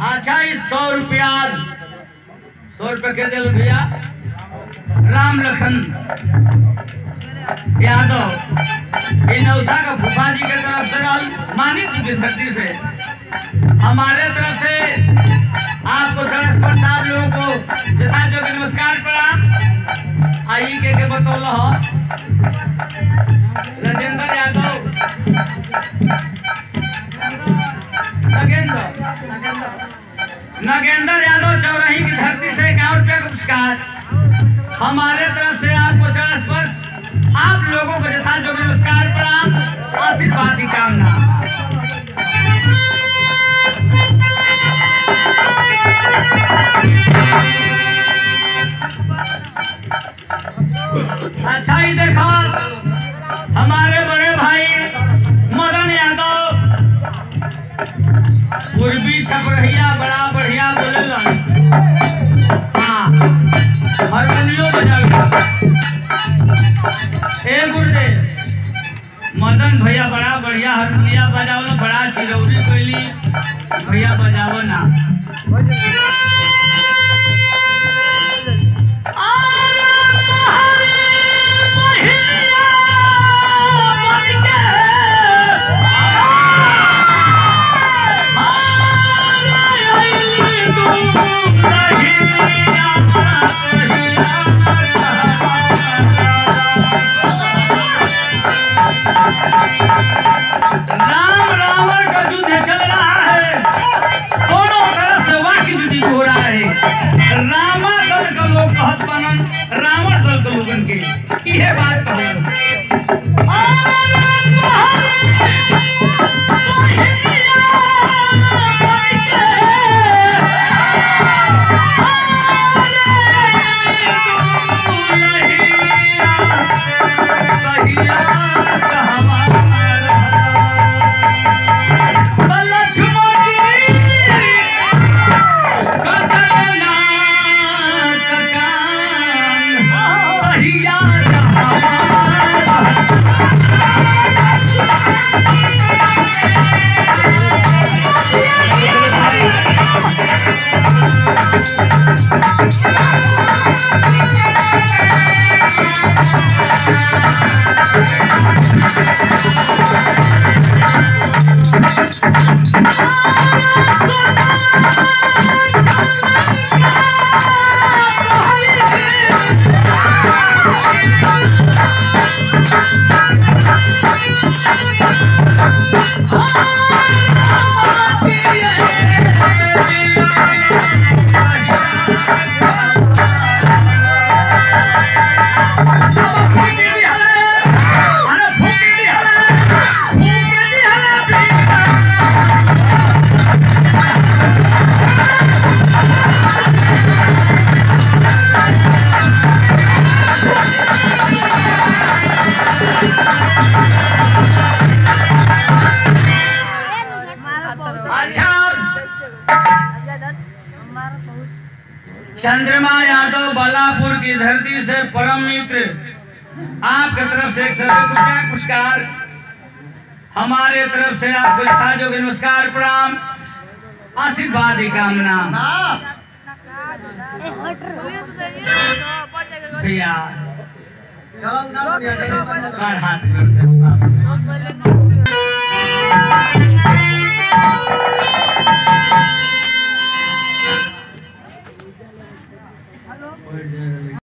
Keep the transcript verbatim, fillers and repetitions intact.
अच्छा इस सौ रुपया सौ रुपया के दिल भैया राम लखन यादव नौसा का फूफा जी के तरफ से मानित की धरती से हमारे तरफ से आपको सरस पर साहब लोगों को जथा जो कि नमस्कार प्रणाम। आई के के बतौल हो राजेंद्र यादव नगेंद्र नगेंद्र यादव चौराही की धरती से इक्यावन रुपया का पुरस्कार हमारे तरफ से आपको चरण स्पर्श आप लोगों को जथा जो नमस्कार प्रणाम आशीर्वाद की कामना। अच्छा ही देखा हमारे बड़े भाई मदन यादव पूर्वी छपरहिया बड़ा बढ़िया बोलेलन। हाँ हारमोनियम बजावे ए गुरुदेव मदन भैया बड़ा बढ़िया हारमोनियम बजावल बड़ा चिरौरी कैली भैया बजावो ना। राम रावण का युद्ध चल रहा है, दोनों तरफ से वाक्य युद्ध हो रहा है। रामा दल का लोग कहत बनन रावण दल के लोगन के यह बात कहन। चंद्रमा यादव बालापुर की धरती से परम मित्र आपके तरफ से एक सौ रुपया पुरस्कार हमारे तरफ से आपको यथा जो नमस्कार प्रणाम आशीर्वाद की कामना। भैया हाथ